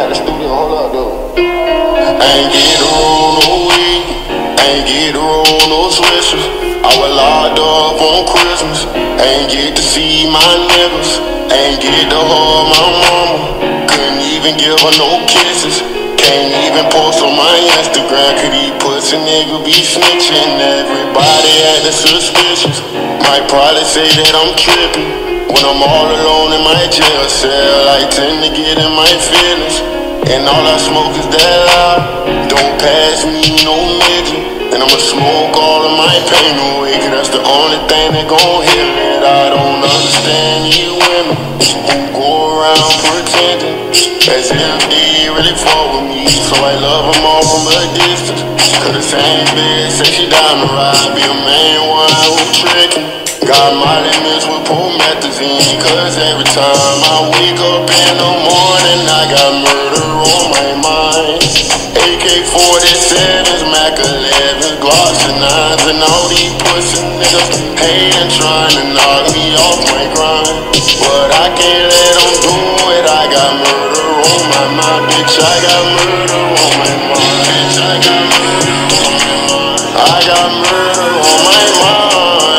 at the studio, hold up though. Ain't get to roll no weed, ain't get to roll no switches. I was locked up on Christmas, ain't get to see my niggas, ain't get to hold my mama, couldn't even give her no kisses. Can't even post on my Instagram, could these pussy niggas be snitching? Everybody acting suspicious, might probably say that I'm tripping. When I'm all alone in my jail cell, I tend to get in my feelings, and all I smoke is that loud. Don't pass me no midget, and I'ma smoke all of my pain away, cause that's the only thing that gon' heal it. I don't understand you women who go around pretending as if they really fuck with me, so I love them all from a distance. Cause the same bitch say she down to ride, be a main one who trickin'. Got my limits with promethazine, cause every time I wake up in the morning, I got murder on my mind. AK-47s, Mac 11s, Glocks and 9s, and all these pussy niggas hatin', trying to knock me off my grind. But I can't let them do it, I got murder on my mind, bitch, I got murder on my mind, bitch, I got murder on my mind, I got murder on my mind.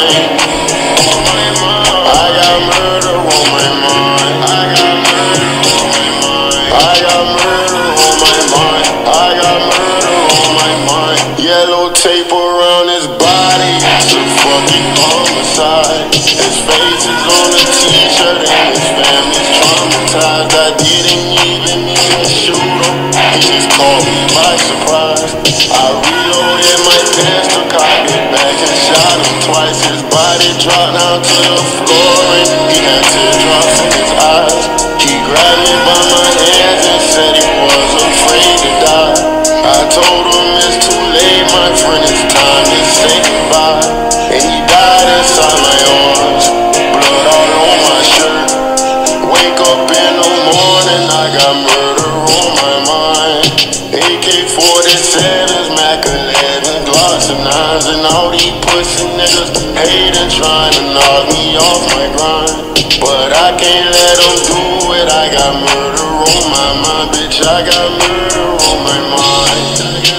I got murder on my mind. I got murder on my mind. I got murder on my mind. I got murder on my mind. Yellow tape around his body, it's a fucking homicide. His face is on a t-shirt and his family's traumatized. I didn't even mean to shoot him, he just caught me by surprise. I reloaded my pistol, cocked it back and shot him twice. His body dropped down to the floor and he had teardrops in his eyes. He grabbed me by my hands and said he was afraid to die. I told him it's too late, my friend, it's time to say goodbye. And he died inside my arms, blood all on my shirt. Wake up in the morning, I got murder on my mind. AK-47s, Mac 11s, Glocks and 9s, and all these pussy niggas hatin', trying to knock me off my grind. But I can't let them do it, I got murder on my mind, bitch, I got murder on my mind.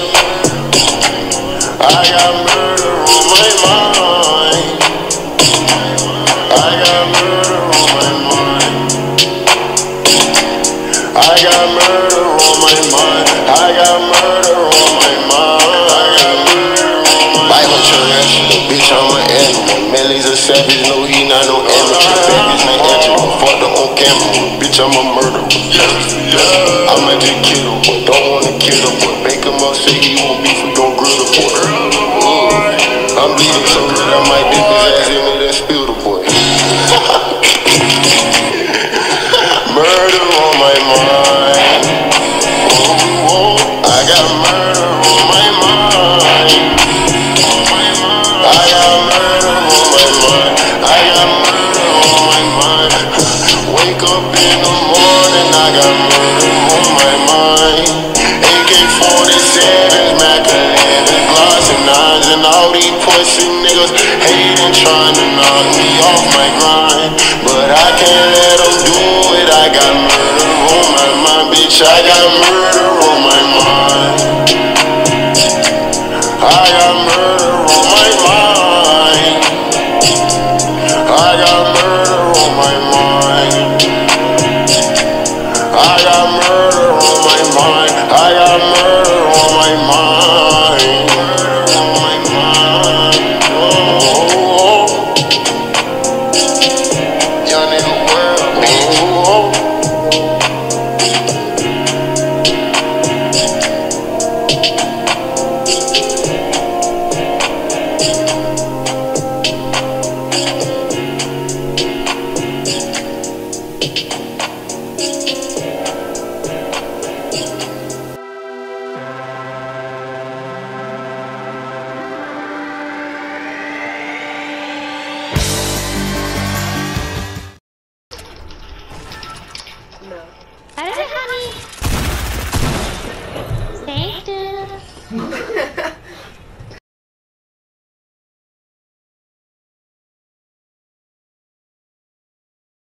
I got murder on my mind. I got murder on my mind. I got murder on my mind. I got murder on my mind. I got murder on my mind. Bible terrestrial, bitch, I'm an animal. Melly's a savage, no, he not no amateur. Babies ain't entry, fuck the on camera. Bitch, I'm a murderer. I might just kill him, but don't wanna kill him. But make him up, say he won't be for don't grill the boy. I'm bleeding so good, I might dip his ass in it and spill the boy. Murder on my mind. I got murder on my mind. I got murder on my mind. I got murder on my mind. Wake up in the morning, I got murder on my mind. AK-47s, Mac 11s, Glocks and 9s, and all these pussy niggas hatin', trying to knock me off my grind. But I can't let them do it, I got murder on my mind, bitch, I got murder on my mind. I got murder on my mind. I got murder on my mind. I got murder on my mind. I got murder on my mind.